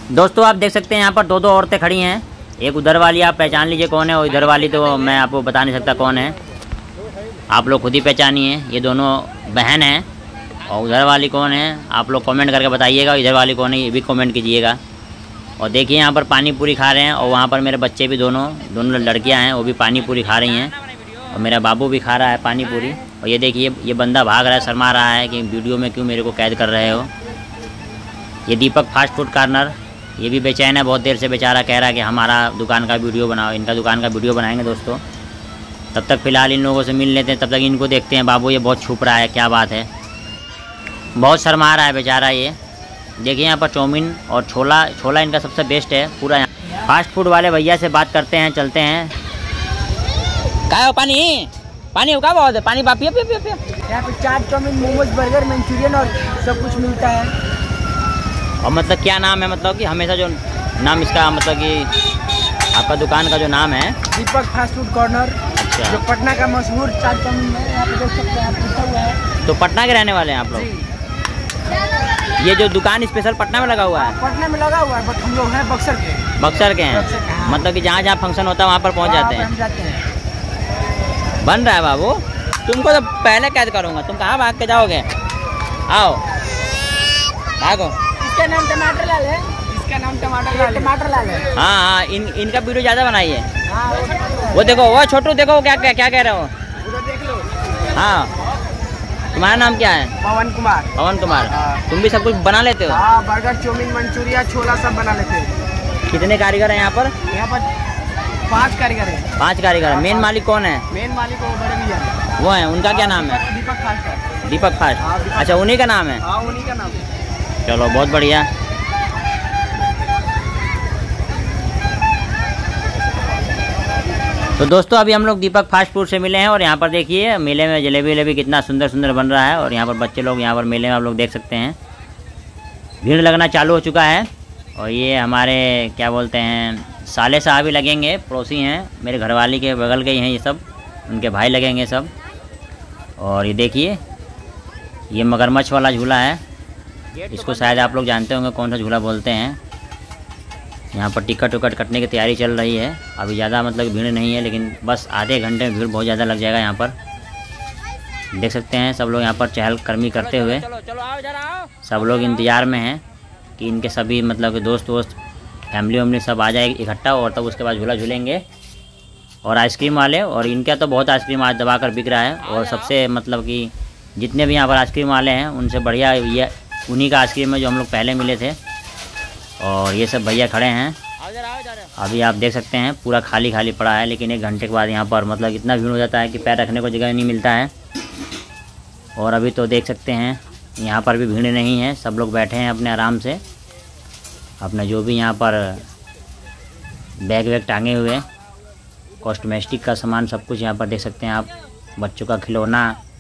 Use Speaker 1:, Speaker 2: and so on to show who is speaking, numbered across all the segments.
Speaker 1: दोस्तों आप देख सकते हैं यहाँ पर दो दो औरतें खड़ी हैं। एक उधर वाली आप पहचान लीजिए कौन है, और इधर वाली तो मैं आपको बता नहीं सकता कौन है, आप लोग खुद ही पहचानिए। ये दोनों बहन हैं। और उधर वाली कौन है आप लोग कमेंट करके बताइएगा, इधर वाली कौन है ये भी कमेंट कीजिएगा। और देखिए यहाँ पर पानी पूरी खा रहे हैं, और वहाँ पर मेरे बच्चे भी दोनों लड़कियाँ हैं, वो भी पानी पूरी खा रही हैं, और मेरा बाबू भी खा रहा है पानी पूरी। और ये देखिए ये बंदा भाग रहा है, शर्मा रहा है कि वीडियो में क्यों मेरे को कैद कर रहे हो। ये दीपक फास्ट फूड कॉर्नर, ये भी बेचैन है, बहुत देर से बेचारा कह रहा है कि हमारा दुकान का वीडियो बनाओ। इनका दुकान का वीडियो बनाएंगे दोस्तों। तब तक फ़िलहाल इन लोगों से मिल लेते हैं, तब तक इनको देखते हैं। बाबू ये बहुत छुप रहा है, क्या बात है, बहुत शर्मा रहा है बेचारा। ये देखिए यहाँ पर चाउमीन और छोला इनका सबसे बेस्ट है पूरा। यहाँ फास्ट फूड वाले भैया से बात करते हैं, चलते हैं। क्या हो पानी हो, क्या बहुत है पानी पियो।
Speaker 2: यहाँ पे chaat, chow mein, momos, burger, Manchurian और सब कुछ मिलता है।
Speaker 1: और मतलब क्या नाम है, मतलब कि हमेशा जो नाम इसका, मतलब कि आपका दुकान का जो नाम है
Speaker 2: दीपक फास्ट फूड कॉर्नर।
Speaker 1: अच्छा,
Speaker 2: जो पटना का मशहूर चाट चाउमीन है, यहाँ पे देख सकते हैं आप, लिखा हुआ है।
Speaker 1: तो पटना के रहने वाले हैं आप लोग? ये जो दुकान स्पेशल पटना में लगा हुआ है?
Speaker 2: पटना में लगा हुआ है, बट हम लोग हैं बक्सर के हैं।
Speaker 1: मतलब कि जहाँ जहाँ फंक्शन होता है वहाँ पर पहुँच जाते हैं। बन रहा है बाबू, तुमको तो पहले कैद करूँगा, तुम कहाँ भाग के जाओगे, आओ भागो।
Speaker 2: इसका नाम टमाटर लाल है, टमाटर लाल है।
Speaker 1: हाँ, इनका वीडियो ज़्यादा बनाइए। वो देखो, वो छोटू देखो क्या कह रहे हो,
Speaker 2: देख लो।
Speaker 1: हाँ, तुम्हारा नाम क्या है?
Speaker 2: पवन कुमार।
Speaker 1: तुम भी सब कुछ बना लेते हो?
Speaker 2: हाँ, बर्गर, चाउमीन, मंचूरिया, छोला सब बना लेते हैं।
Speaker 1: कितने कारीगर हैं यहाँ पर?
Speaker 2: 5 कारीगर हैं।
Speaker 1: 5 कारीगर। मेन मालिक कौन है?
Speaker 2: मेन मालिक वो बड़े भैया हैं।
Speaker 1: वो हैं, उनका क्या नाम है? दीपक फास्ट। अच्छा, उन्हीं का नाम है?
Speaker 2: हाँ, उन्हीं का नाम है।
Speaker 1: चलो बहुत बढ़िया। तो दोस्तों अभी हम लोग दीपक फास्ट फूड से मिले हैं, और यहाँ पर देखिए मेले में जलेबी कितना सुंदर बन रहा है। और यहाँ पर बच्चे लोग, यहाँ पर मेले में आप लोग देख सकते हैं भीड़ लगना चालू हो चुका है। और ये हमारे क्या बोलते हैं साले साहब भी लगेंगे, पड़ोसी हैं मेरे घरवाली के बगल के ही हैं ये सब, उनके भाई लगेंगे सब। और ये देखिए ये मगरमच्छ वाला झूला है, इसको शायद आप लोग जानते होंगे कौन सा झूला बोलते हैं। यहाँ पर टिकट कटने की तैयारी चल रही है। अभी ज़्यादा मतलब भीड़ नहीं है, लेकिन बस आधे घंटे में भीड़ बहुत ज़्यादा लग जाएगा। यहाँ पर देख सकते हैं सब लोग यहाँ पर चहलकदमी करते हुए, सब लोग इंतज़ार में हैं कि इनके सभी मतलब कि दोस्त फैमिली सब आ जाए इकट्ठा, और तब उसके बाद झूला झूलेंगे। और आइसक्रीम वाले, और इनका तो बहुत आइसक्रीम आज दबा कर बिक रहा है। और सबसे मतलब कि जितने भी यहाँ पर आइसक्रीम वाले हैं उनसे बढ़िया ये उन्हीं का आइसक्रीम है जो हम लोग पहले मिले थे। और ये सब भैया खड़े हैं, अभी आप देख सकते हैं पूरा खाली पड़ा है। लेकिन 1 घंटे के बाद यहाँ पर मतलब इतना भीड़ हो जाता है कि पैर रखने को जगह नहीं मिलता है। और अभी तो देख सकते हैं यहाँ पर भी भीड़ नहीं है, सब लोग बैठे हैं अपने आराम से, अपने जो भी यहाँ पर बैग वैग टांगे हुए, कॉस्मेटिक का सामान सब कुछ यहाँ पर देख सकते हैं आप। बच्चों का खिलौना,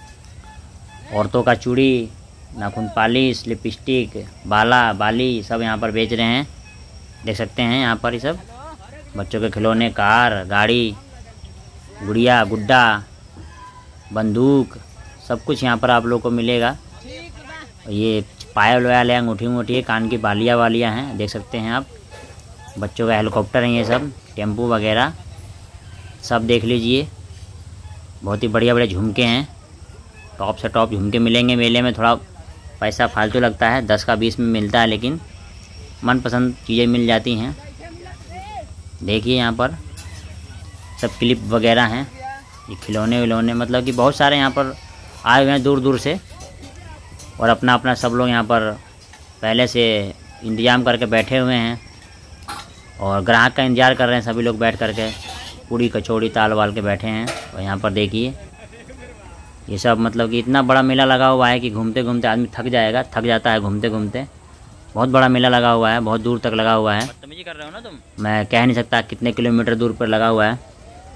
Speaker 1: औरतों का चूड़ी, नाखून पालिश, लिपस्टिक, बाली सब यहाँ पर बेच रहे हैं। देख सकते हैं यहाँ पर ये सब बच्चों के खिलौने, कार, गाड़ी, गुड़िया, गुड्डा, बंदूक, सब कुछ यहाँ पर आप लोग को मिलेगा। ये पायल वायल है, अंगूठी है, कान की बालियाँ हैं, देख सकते हैं आप। बच्चों का हेलीकॉप्टर है, ये सब टेम्पू वगैरह सब देख लीजिए। बहुत ही बढ़िया झुमके हैं, टॉप से टॉप झुमके मिलेंगे। मेले में थोड़ा पैसा फालतू लगता है, 10 का 20 में मिलता है, लेकिन मनपसंद चीज़ें मिल जाती हैं। देखिए यहाँ पर सब क्लिप वगैरह हैं, ये खिलौने मतलब कि बहुत सारे यहाँ पर आए हुए हैं दूर से, और अपना सब लोग यहाँ पर पहले से इंतज़ाम करके बैठे हुए हैं, और ग्राहक का इंतज़ार कर रहे हैं सभी लोग बैठ करके, पूड़ी कचौड़ी ताल वाल के बैठे हैं। और यहाँ पर देखिए ये सब मतलब कि इतना बड़ा मेला लगा हुआ है कि घूमते आदमी थक जाता है घूमते। बहुत बड़ा मेला लगा हुआ है, बहुत दूर तक लगा हुआ है। बदतमीजी कर रहे हो ना तुम, मैं कह नहीं सकता कितने किलोमीटर दूर पर लगा हुआ है,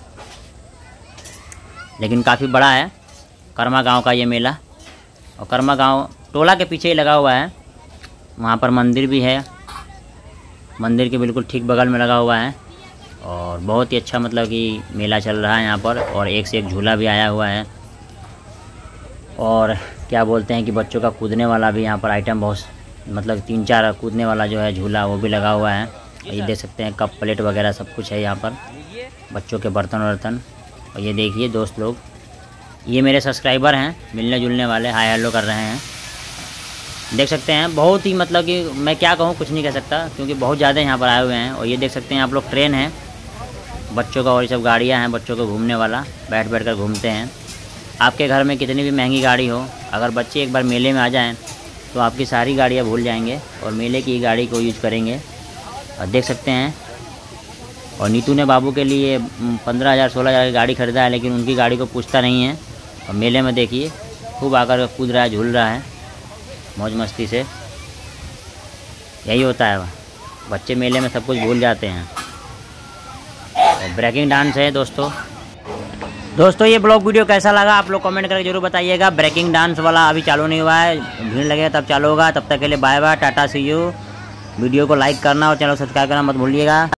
Speaker 1: लेकिन काफ़ी बड़ा है। कर्मा गांव का ये मेला, और कर्मा गांव टोला के पीछे ही लगा हुआ है। वहाँ पर मंदिर भी है, मंदिर के बिल्कुल ठीक बगल में लगा हुआ है। और बहुत ही अच्छा मतलब कि मेला चल रहा है यहाँ पर, और एक से एक झूला भी आया हुआ है। और क्या बोलते हैं कि बच्चों का कूदने वाला भी यहाँ पर आइटम बहुत मतलब 3-4 कूदने वाला जो है झूला वो भी लगा हुआ है। ये देख सकते हैं कप प्लेट वगैरह सब कुछ है यहाँ पर, बच्चों के बर्तन वर्तन। और ये देखिए दोस्त लोग, ये मेरे सब्सक्राइबर हैं, मिलने जुलने वाले, हाय हेलो कर रहे हैं। देख सकते हैं बहुत ही मतलब कि मैं क्या कहूँ, कुछ नहीं कह सकता क्योंकि बहुत ज़्यादा यहाँ पर आए हुए हैं। और ये देख सकते हैं आप लोग ट्रेन है बच्चों का, और ये सब गाड़ियाँ हैं बच्चों को घूमने वाला, बैठ बैठ कर घूमते हैं। आपके घर में कितनी भी महंगी गाड़ी हो, अगर बच्चे एक बार मेले में आ जाएँ तो आपकी सारी गाड़ियाँ भूल जाएंगे और मेले की गाड़ी को यूज़ करेंगे। और देख सकते हैं, और नीतू ने बाबू के लिए 15,000-16,000 की गाड़ी ख़रीदा है, लेकिन उनकी गाड़ी को पूछता नहीं है। और मेले में देखिए खूब आकर कूद रहा है, झूल रहा है मौज मस्ती से। यही होता है, बच्चे मेले में सब कुछ भूल जाते हैं। और ब्रेकिंग डांस है दोस्तों। ये ब्लॉग वीडियो कैसा लगा आप लोग कमेंट करके जरूर बताइएगा। ब्रेकिंग डांस वाला अभी चालू नहीं हुआ है, भीड़ लगेगा तब चालू होगा। तब तक के लिए bye bye, tata see you. Video को लाइक करना और चैनल सब्सक्राइब करना मत भूलिएगा।